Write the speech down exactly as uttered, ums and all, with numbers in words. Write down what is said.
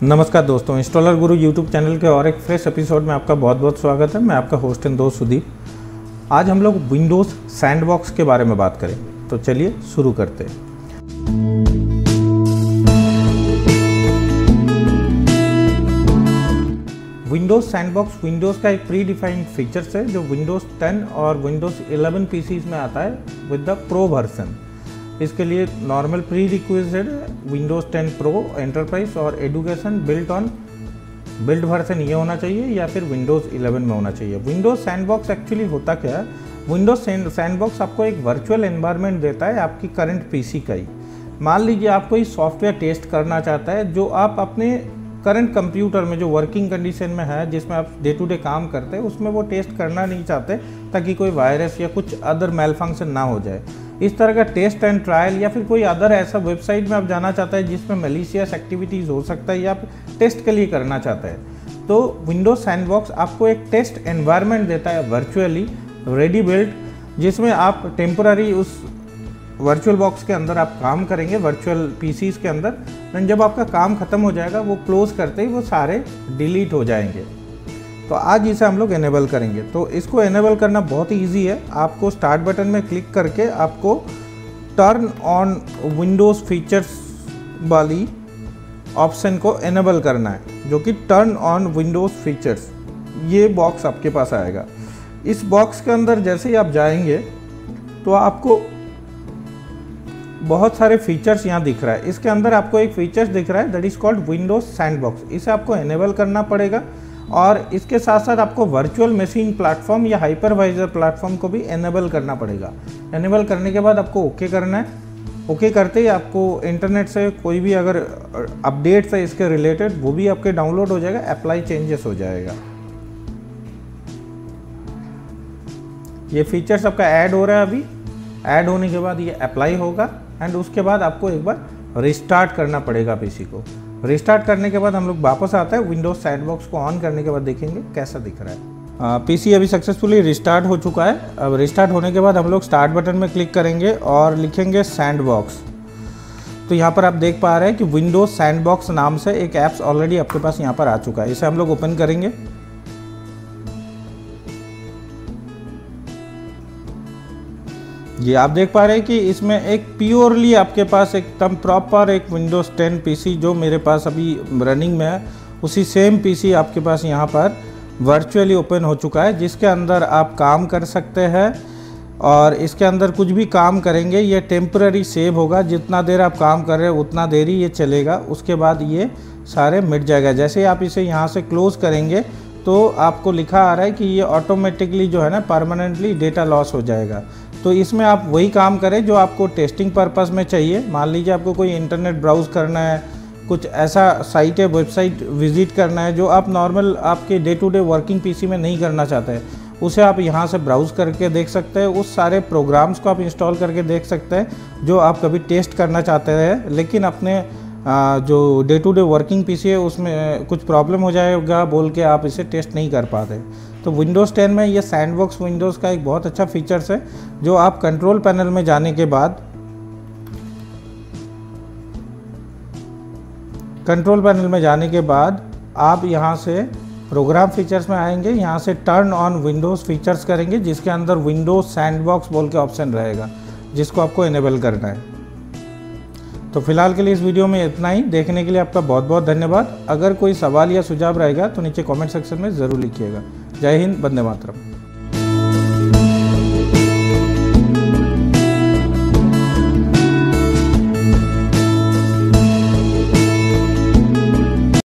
नमस्कार दोस्तों, इंस्टॉलर गुरु YouTube channel के और एक फ्रेश एपिसोड में आपका बहुत बहुत स्वागत है। मैं आपका होस्ट एंड दोस्त सुदीप। आज हम लोग विंडोज़ सैंडबॉक्स के बारे में बात करेंगे, तो चलिए शुरू करते हैं। विंडोज़ सैंडबॉक्स विंडोज़ का एक प्री डिफाइंड फीचर्स है जो विंडोज़ टेन और विंडोज़ इलेवन पीसीज में आता है विद द प्रो वर्जन। इसके लिए normal prerequisite Windows ten pro enterprise और education built on build version ये होना चाहिए या फिर विंडोज़ इलेवन में होना चाहिए। विंडोज़ सैंडबॉक्स एक्चुअली होता क्या है, विंडोज़ सैंडबॉक्स आपको एक वर्चुअल एनवायरनमेंट देता है आपकी करंट पीसी का ही। मान लीजिए आप कोई सॉफ्टवेयर टेस्ट करना चाहता है जो आप अपने करंट कंप्यूटर में जो वर्किंग कंडीशन में है, जिसमें आप डे टू डे काम करते हैं, उसमें वो टेस्ट करना नहीं चाहते ताकि कोई वायरस या कुछ अदर मेल फंक्शन ना हो जाए। इस तरह का टेस्ट एंड ट्रायल या फिर कोई अदर ऐसा वेबसाइट में आप जाना चाहता है जिसमें मैलिशियस एक्टिविटीज़ हो सकता है या आप टेस्ट के लिए करना चाहता है, तो विंडोज़ सैंडबॉक्स आपको एक टेस्ट एनवायरनमेंट देता है वर्चुअली रेडी बिल्ट, जिसमें आप टेम्पररी उस वर्चुअल बॉक्स के अंदर आप काम करेंगे वर्चुअल पीसीज के अंदर। देन जब आपका काम ख़त्म हो जाएगा वो क्लोज करते ही वो सारे डिलीट हो जाएंगे। तो आज इसे हम लोग इनेबल करेंगे। तो इसको इनेबल करना बहुत ही ईजी है। आपको स्टार्ट बटन में क्लिक करके आपको टर्न ऑन विंडोज़ फीचर्स वाली ऑप्शन को इनेबल करना है, जो कि टर्न ऑन विंडोज़ फीचर्स, ये बॉक्स आपके पास आएगा। इस बॉक्स के अंदर जैसे ही आप जाएंगे तो आपको बहुत सारे फीचर्स यहाँ दिख रहा है। इसके अंदर आपको एक फीचर्स दिख रहा है that is called Windows sandbox. इसे आपको इनेबल करना पड़ेगा और इसके साथ साथ आपको वर्चुअल मशीन प्लेटफॉर्म या हाइपरवाइजर प्लेटफॉर्म को भी इनेबल करना पड़ेगा। इनेबल करने के बाद आपको ओके करना है। ओके करते ही आपको इंटरनेट से कोई भी अगर अपडेट्स है इसके रिलेटेड वो भी आपके डाउनलोड हो जाएगा, अप्लाई चेंजेस हो जाएगा। ये फीचर्स आपका ऐड हो रहा है। अभी ऐड होने के बाद ये अप्लाई होगा एंड उसके बाद आपको एक बार रिस्टार्ट करना पड़ेगा पीसी को। रिस्टार्ट करने के बाद हम लोग वापस आते हैं, विंडोज़ सैंडबॉक्स को ऑन करने के बाद देखेंगे कैसा दिख रहा है। पीसी अभी सक्सेसफुली रिस्टार्ट हो चुका है। अब रिस्टार्ट होने के बाद हम लोग स्टार्ट बटन में क्लिक करेंगे और लिखेंगे सैंडबॉक्स। तो यहाँ पर आप देख पा रहे हैं कि विंडोज़ सैंडबॉक्स नाम से एक ऐप्स ऑलरेडी आपके पास यहाँ पर आ चुका है। इसे हम लोग ओपन करेंगे। ये आप देख पा रहे हैं कि इसमें एक प्योरली आपके पास एकदम प्रॉपर एक विंडोज़ टेन पीसी जो मेरे पास अभी रनिंग में है, उसी सेम पीसी आपके पास यहाँ पर वर्चुअली ओपन हो चुका है, जिसके अंदर आप काम कर सकते हैं। और इसके अंदर कुछ भी काम करेंगे ये टेम्पररी सेव होगा। जितना देर आप काम कर रहे हैं उतना देर ही ये चलेगा, उसके बाद ये सारे मिट जाएगा। जैसे ही आप इसे यहाँ से क्लोज़ करेंगे तो आपको लिखा आ रहा है कि ये ऑटोमेटिकली जो है ना परमानेंटली डेटा लॉस हो जाएगा। तो इसमें आप वही काम करें जो आपको टेस्टिंग पर्पस में चाहिए। मान लीजिए आपको कोई इंटरनेट ब्राउज़ करना है, कुछ ऐसा साइट है, वेबसाइट विज़िट करना है जो आप नॉर्मल आपके day to day working PC में नहीं करना चाहते हैं, उसे आप यहाँ से ब्राउज़ करके देख सकते हैं। उस सारे प्रोग्राम्स को आप इंस्टॉल करके देख सकते हैं जो आप कभी टेस्ट करना चाहते हैं, लेकिन अपने जो day to day working PC है उसमें कुछ प्रॉब्लम हो जाएगा बोल के आप इसे टेस्ट नहीं कर पाते। तो विंडोज़ टेन में ये सैंडबॉक्स विंडोज़ का एक बहुत अच्छा फीचर्स है, जो आप कंट्रोल पैनल में जाने के बाद कंट्रोल पैनल में जाने के बाद आप यहाँ से प्रोग्राम फीचर्स में आएंगे। यहाँ से टर्न ऑन विंडोज़ फीचर्स करेंगे, जिसके अंदर विंडोज़ सैंडबॉक्स बोल के ऑप्शन रहेगा, जिसको आपको इनेबल करना है। तो फिलहाल के लिए इस वीडियो में इतना ही। देखने के लिए आपका बहुत बहुत धन्यवाद। अगर कोई सवाल या सुझाव रहेगा तो नीचे कमेंट सेक्शन में ज़रूर लिखिएगा। जय हिंद, वंदे मातरम।